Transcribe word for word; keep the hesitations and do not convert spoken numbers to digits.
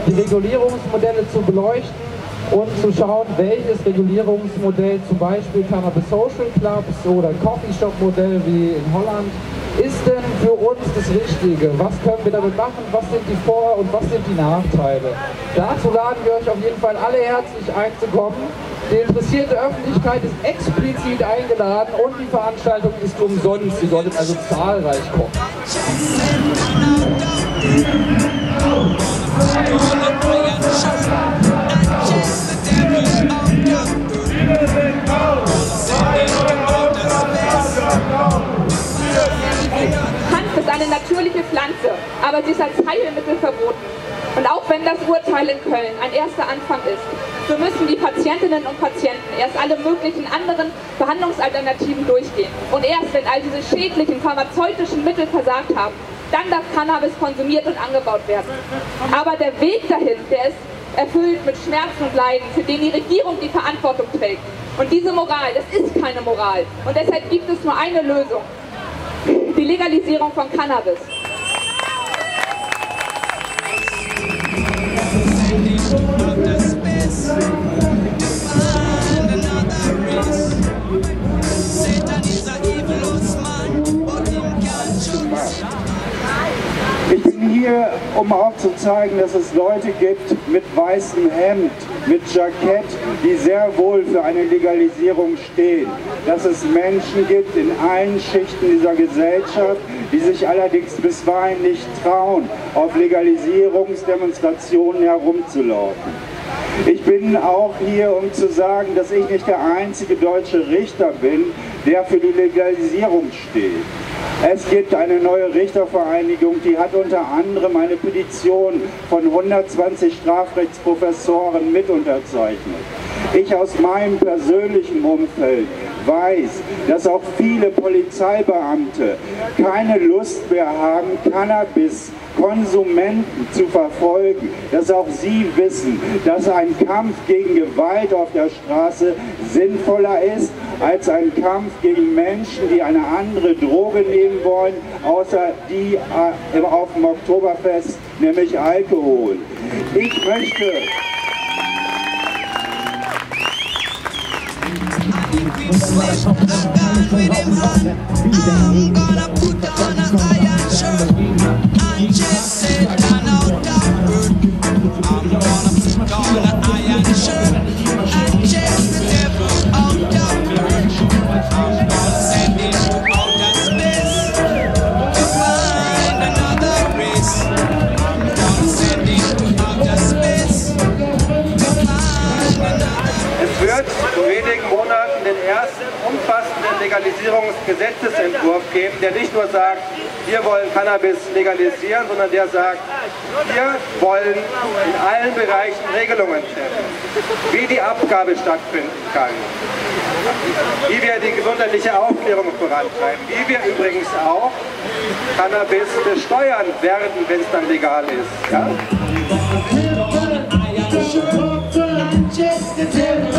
die Regulierungsmodelle zu beleuchten und zu schauen, welches Regulierungsmodell, zum Beispiel Cannabis Social Clubs oder Coffeeshop-Modell wie in Holland, ist denn für uns das Richtige? Was können wir damit machen? Was sind die Vor- und was sind die Nachteile? Dazu laden wir euch auf jeden Fall alle herzlich einzukommen. Die interessierte Öffentlichkeit ist explizit eingeladen und die Veranstaltung ist umsonst. Sie solltet also zahlreich kommen. Hanf ist eine natürliche Pflanze, aber sie ist als Heilmittel verboten. Und auch wenn das Urteil in Köln ein erster Anfang ist, so müssen die Patientinnen und Patienten erst alle möglichen anderen Behandlungsalternativen durchgehen. Und erst wenn all diese schädlichen pharmazeutischen Mittel versagt haben, dann darf Cannabis konsumiert und angebaut werden. Aber der Weg dahin, der ist erfüllt mit Schmerzen und Leiden, für den die Regierung die Verantwortung trägt. Und diese Moral, das ist keine Moral. Und deshalb gibt es nur eine Lösung: die Legalisierung von Cannabis. Ich bin hier, um aufzuzeigen, dass es Leute gibt mit weißem Hemd, mit Jackett, die sehr wohl für eine Legalisierung stehen. Dass es Menschen gibt in allen Schichten dieser Gesellschaft, die sich allerdings bisweilen nicht trauen, auf Legalisierungsdemonstrationen herumzulaufen. Ich bin auch hier, um zu sagen, dass ich nicht der einzige deutsche Richter bin, der für die Legalisierung steht. Es gibt eine neue Richtervereinigung, die hat unter anderem eine Petition von hundertzwanzig Strafrechtsprofessoren mit unterzeichnet. Ich aus meinem persönlichen Umfeld weiß, dass auch viele Polizeibeamte keine Lust mehr haben, Cannabis-Konsumenten zu verfolgen, dass auch sie wissen, dass ein Kampf gegen Gewalt auf der Straße sinnvoller ist, als ein Kampf gegen Menschen, die eine andere Droge nehmen wollen, außer die äh, auf dem Oktoberfest, nämlich Alkohol. Ich möchte... Legalisierungsgesetzesentwurf geben, der nicht nur sagt, wir wollen Cannabis legalisieren, sondern der sagt, wir wollen in allen Bereichen Regelungen treffen, wie die Abgabe stattfinden kann, wie wir die gesundheitliche Aufklärung vorantreiben, wie wir übrigens auch Cannabis besteuern werden, wenn es dann legal ist. Ja?